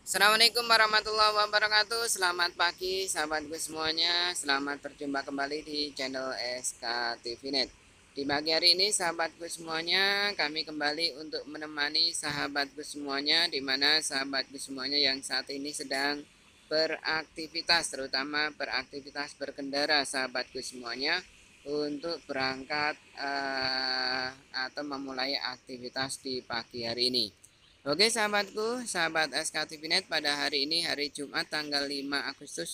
Assalamualaikum warahmatullahi wabarakatuh. Selamat pagi sahabatku semuanya. Selamat berjumpa kembali di channel SK TV Net. Di pagi hari ini sahabatku semuanya, kami kembali untuk menemani sahabatku semuanya, di mana sahabatku semuanya yang saat ini sedang beraktivitas, terutama beraktivitas berkendara sahabatku semuanya, untuk berangkat atau memulai aktivitas di pagi hari ini. Oke sahabatku, sahabat SKTVNet, pada hari ini hari Jumat tanggal 5 Agustus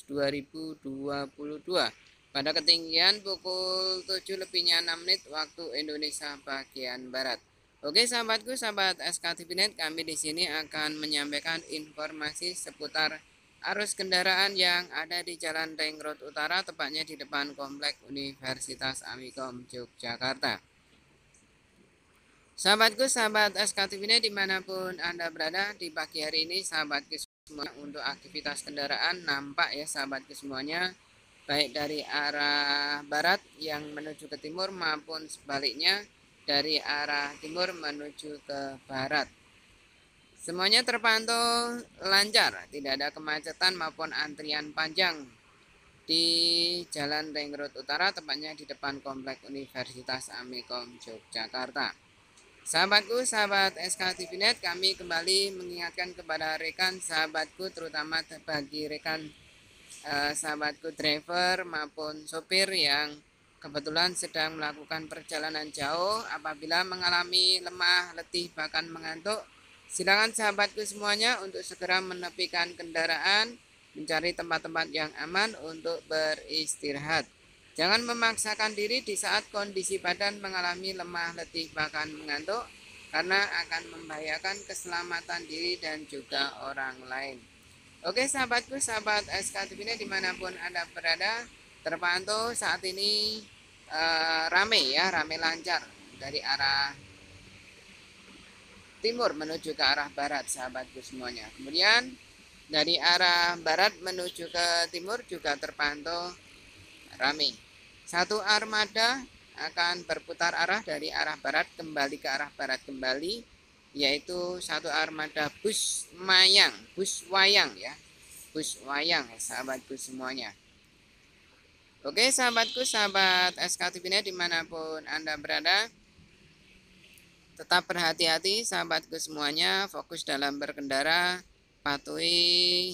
2022 pada ketinggian pukul 7 lebihnya 6 menit waktu Indonesia bagian Barat. Oke sahabatku, sahabat SKTVNet, kami di sini akan menyampaikan informasi seputar arus kendaraan yang ada di Jalan Ring Road Utara, tepatnya di depan Komplek Universitas Amikom Yogyakarta. Sahabatku, sahabat SKTV ini dimanapun Anda berada di pagi hari ini, sahabatku semua, untuk aktivitas kendaraan nampak ya sahabatku semuanya, baik dari arah barat yang menuju ke timur maupun sebaliknya dari arah timur menuju ke barat. Semuanya terpantau lancar, tidak ada kemacetan maupun antrian panjang di Jalan Ring Road Utara, tepatnya di depan Komplek Universitas Amikom Yogyakarta. Sahabatku, sahabat SKTV Net, kami kembali mengingatkan kepada rekan sahabatku, terutama bagi rekan sahabatku driver maupun sopir yang kebetulan sedang melakukan perjalanan jauh. Apabila mengalami lemah, letih, bahkan mengantuk, silakan sahabatku semuanya untuk segera menepikan kendaraan, mencari tempat-tempat yang aman untuk beristirahat. Jangan memaksakan diri di saat kondisi badan mengalami lemah, letih, bahkan mengantuk, karena akan membahayakan keselamatan diri dan juga orang lain. Oke sahabatku, sahabat SKTV ini dimanapun Anda berada, terpantau saat ini rame ya, rame lancar dari arah timur menuju ke arah barat sahabatku semuanya. Kemudian dari arah barat menuju ke timur juga terpantau rame. Satu armada akan berputar arah dari arah barat kembali ke arah barat kembali, yaitu satu armada bus mayang, bus wayang ya, bus wayang ya, sahabatku semuanya. Oke sahabatku, sahabat SKTV-nya dimanapun Anda berada, tetap berhati-hati sahabatku semuanya, fokus dalam berkendara, patuhi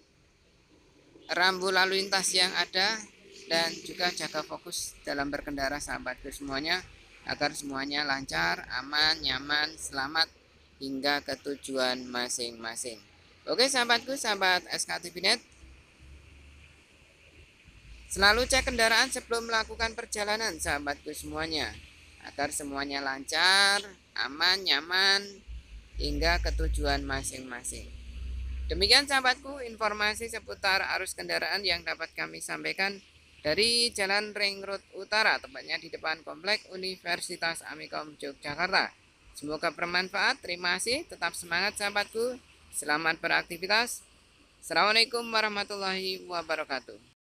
rambu lalu lintas yang ada, dan juga jaga fokus dalam berkendara sahabatku semuanya, agar semuanya lancar, aman, nyaman, selamat hingga ke tujuan masing-masing. Oke sahabatku, sahabat SKTV Net, selalu cek kendaraan sebelum melakukan perjalanan sahabatku semuanya, agar semuanya lancar, aman, nyaman hingga ke tujuan masing-masing. Demikian sahabatku, informasi seputar arus kendaraan yang dapat kami sampaikan dari Jalan Ring Road Utara, tepatnya di depan Komplek Universitas Amikom Yogyakarta. Semoga bermanfaat. Terima kasih. Tetap semangat sahabatku. Selamat beraktivitas. Assalamualaikum warahmatullahi wabarakatuh.